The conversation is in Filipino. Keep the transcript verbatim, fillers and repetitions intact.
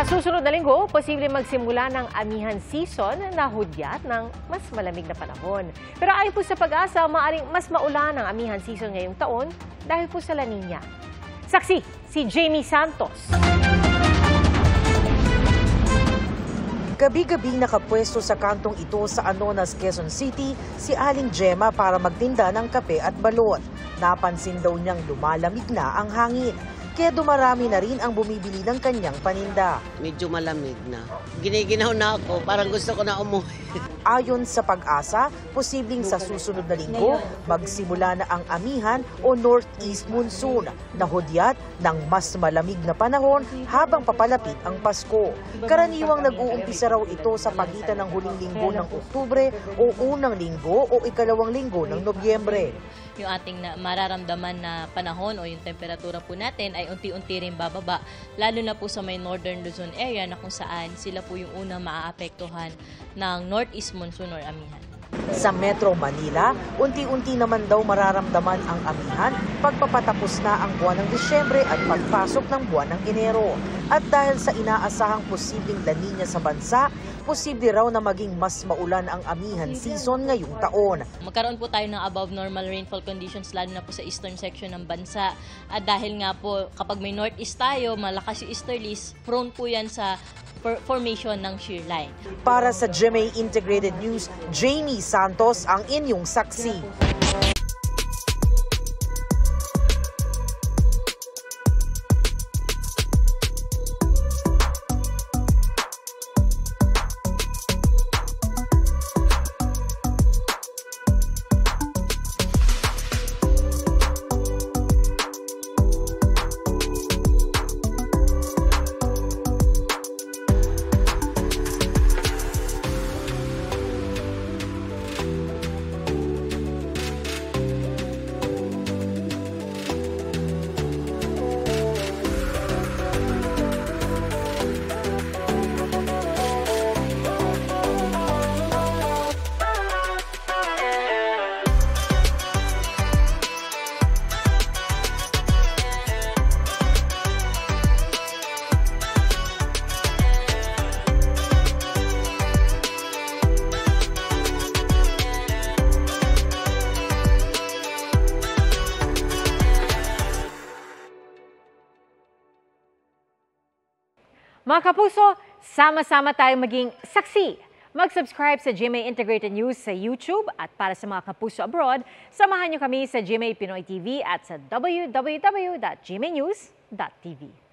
Sa susunod na linggo, posibleng magsimula ng amihan season na hudyat ng mas malamig na panahon. Pero ayon po sa Pag-asa, maaaring mas maulan ang amihan season ngayong taon dahil po sa La Nina. Saksi, si Jamie Santos. Gabi-gabing nakapwesto sa kantong ito sa Anonas, Quezon City, si Aling Gemma para magtinda ng kape at balot. Napansin daw niyang lumalamig na ang hangin. Kaya dumarami na rin ang bumibili ng kanyang paninda. Medyo malamig na. Giniginaw na ako, parang gusto ko na umuwi. Ayon sa Pag-asa, posibleng sa susunod na linggo, magsimula na ang amihan o northeast monsoon na hudyat ng mas malamig na panahon habang papalapit ang Pasko. Karaniwang nag-uumpisa raw ito sa pagitan ng huling linggo ng Oktubre o unang linggo o ikalawang linggo ng Nobyembre. Yung ating na mararamdaman na panahon o yung temperatura po natin ay unti-unti rin bababa, lalo na po sa may northern Luzon area na kung saan sila po yung unang maaapektuhan ng northeast monsoon or amihan. Sa Metro Manila, unti-unti naman daw mararamdaman ang amihan pagpapatapos na ang buwan ng Disyembre at pagpasok ng buwan ng Enero. At dahil sa inaasahang posibleng La Nina sa bansa, posible raw na maging mas maulan ang amihan season ngayong taon. Magkaroon po tayo ng above normal rainfall conditions lalo na po sa eastern section ng bansa. At dahil nga po kapag may northeast tayo, malakas yung easterlies, prone po yan sa formation ng shear line. Para sa G M A Integrated News, Jamie Santos ang inyong saksi. Mga kapuso, sama-sama tayong maging saksi. Mag-subscribe sa G M A Integrated News sa YouTube at para sa mga kapuso abroad, samahan niyo kami sa G M A Pinoy T V at sa w w w dot g m a news dot t v.